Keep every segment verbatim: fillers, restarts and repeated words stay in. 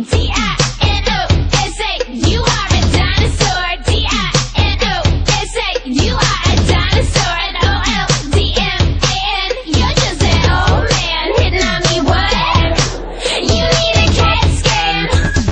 D I N O S A, you are a dinosaur. D I N O S A, you are a dinosaur. And O L D M A N, you're just an old man hitting on me. What? You need a CAT scan.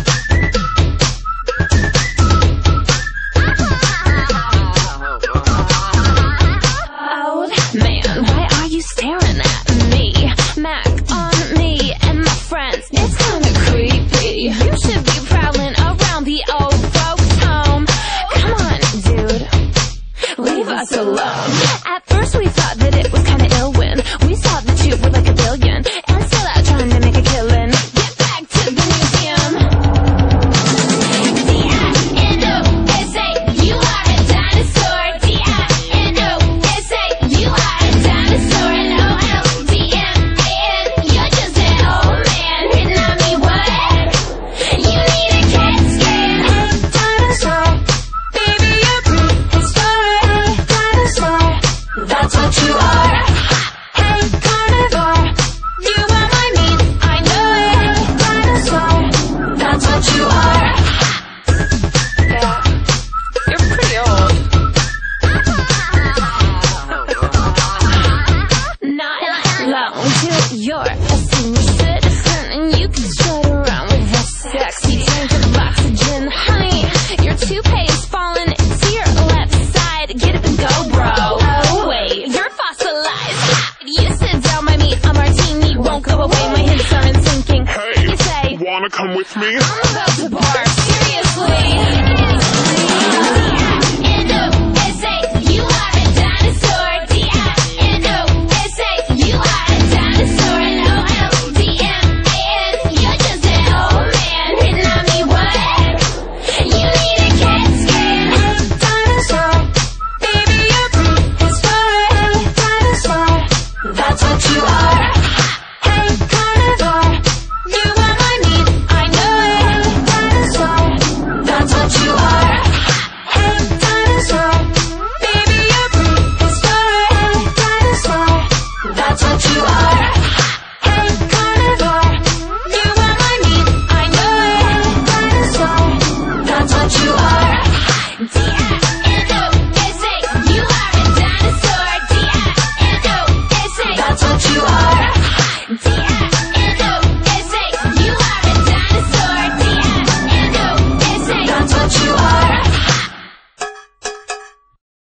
Old man, why are you staring at me? Mac on me and my friends, it's kinda creepy. You should be prowling around the old folks' home. Come on, dude, leave us alone. At first we thought that it was kinda ill when we saw that you were like a billion and still out trying to make a killing. Get back to the museum. D I N O S A, you are a dinosaur. D I N O S A, you are a dinosaur. And O L D M A N, you're just an old man hitting on me. What? You need a CAT scan. Hey, dinosaur, baby, you're prehistoric. Hey, dinosaur, that's what you are. Hey, carnivore, you are my meat, I know it. Hey, dinosaur, that's what you are. Yeah, you're pretty old. Not long till you're a senior citizen and you can strut around with a sexy tank of oxygen. Honey, your toupee's falling to your left side. Get up and go, bro. Oh, wait, you're fossilized. You sit down by me, a martini won't go away. My hips aren't sinking. Hey, You say, wanna come with me? I'm about to barf. Seriously.